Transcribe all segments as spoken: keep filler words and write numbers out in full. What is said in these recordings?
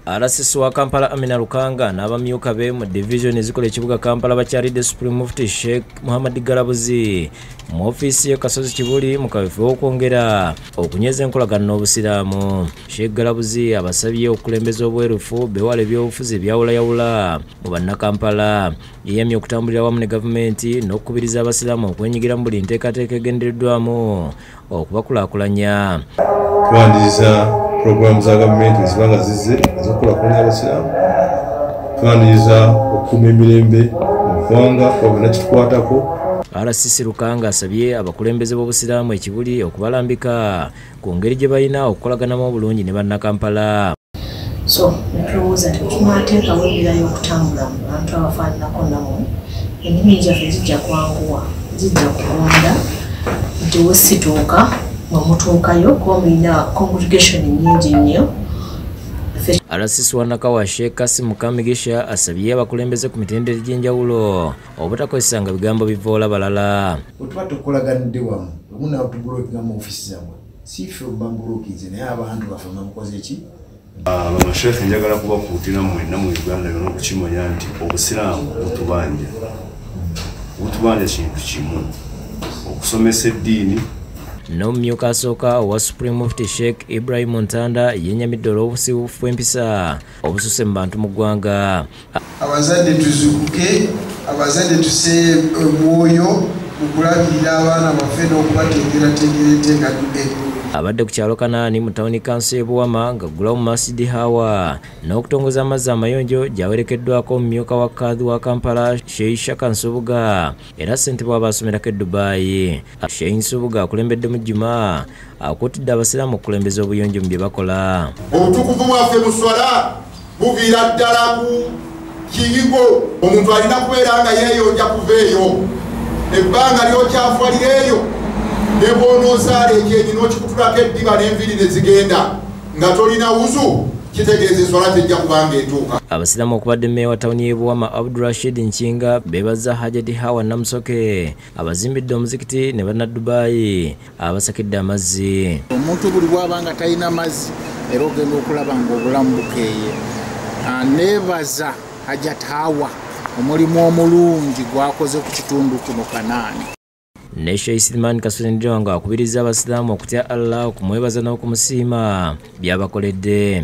Arasisi wa Kampala Amina Lukanga n'abamyuka be mu division ezikola ekibuga Kampala bakyalidde Supreme Mufti Sheikh Muhammad Galabuzi mu office ye Kasozi Kibuli mu kaweefube okwongera okunyweza enkolagana n'obusiraamu. Sheikh Galabuzi abasabye okulembeza obwerufu bewala ebyobufuzi ebyawulayawula mu bannakampala. Yeyamye okutambulira wamu ne gavumenti n'okukubiriza abasiraamu okwenyigira mu buli nteekateeka egendereddwamu okubakulaakulanya. Twandiza programu za gavumenti ezibanga zizze ez'okulakulanya abasiraamu. Twandiza okukuuma emirembe mu ggwanga wabona kitukwatako. R C C Lukanga asabye abakulembeze b'obusiraamu ekibuli okubalambika ku ngeri gye balina okukolaganamu obulungi ne bannakampala. So tulowooza tumateekawo embeera y'okutambula mu bantu abafaananako nabo ennimi gyaffe zijja kwanguwa zijja kulonda nti wesituuka nga mutuukayo kuba mulina congregation nnyingi nnyo. R C C wa Nakawa Sheikh Kasim Kamigisha asabye abakulembeze ku mitendera egy'enjawulo obutakozesanga bigambo bivoola balala. Otuba tukolaganidde wamu omuna otubulookinga mu ofisi zammwe siife obambulookize naye abantu baffe bamukoze ki. Abamashekhe njagala kubakuutira mwenna mu Uganda yonna okukimanya nti obusiraamu butubanja butubanja kintu kimu okusomesa eddiini. N'omumyuka asooka owa Supreme Mufti Sheikh Ibrahim Ntanda yenyamidde olw'obusibufu bw'empisa obususe mu bantu mu ggwanga. Abazadde tuzukuke, abazadde tuse omwoyo mu kulabirira abaana baffe n'okubateekerateekera enteekateeka. Abadde ku kyalo Kanaani mu tawuni kanso y'e Buwama ng'aggulawo mu Masjidi Hawa n'okutongoza amazzi amayonjo gyawerekeddwako omumyuka wa Kadhi wa Kampala Sheikh Shaka Nsubuga era ssentebe w'abaasomerako e Dubai. Sheikh Nsubuga akulembedde mu Juma akuutidde abasiraamu okukulembeza obuyonjo mu bye bakola. Obutukuvu bwaffe mu swala buviira ddala ku kiyigo. Omuntu alina kubeera nga yeeyonja kuva eyo ebbanga ly'okyafwalira eyo nebonoozaala ekyenyi n'okikutulako eddiba n'enviri ne zigenda nga tolina wuzu kitegeeza enswala tejja kubanga etuuka. Abasiraamu okubadde mmeeya wa tawuni y'e Buwama Abdul Rashid Nkinga beebaza Hajati Hawa Namusoke abazimbidde omuzikiti ne banna Dubai abasakidde amazzi. Omuntu buli bw'abanga talina mazzi era ogenda okulaba ng'obulamu bukeeye. Neebaza Hajati Hawa omulimu omulungi gwakoze ku kitundu kuno Kanaani. Ne Sheikh Silman Kasonedwa nga akubiriza abasiraamu okutya Allah okumwebaza n'okumusiima byabakoledde.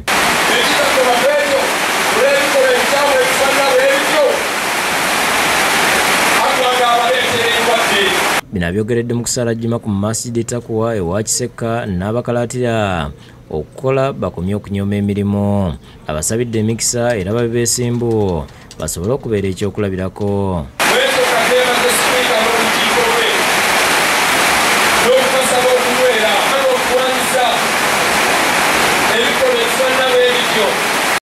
Bino abyogeredde mu kusaala Juma ku Masjidi Takwa ewa Kisekka n'abakalaatira okukola bakomye okunyooma emirimu. Abasabidde emikisa era babe beesimbu basobole okubeera ekyokulabirako.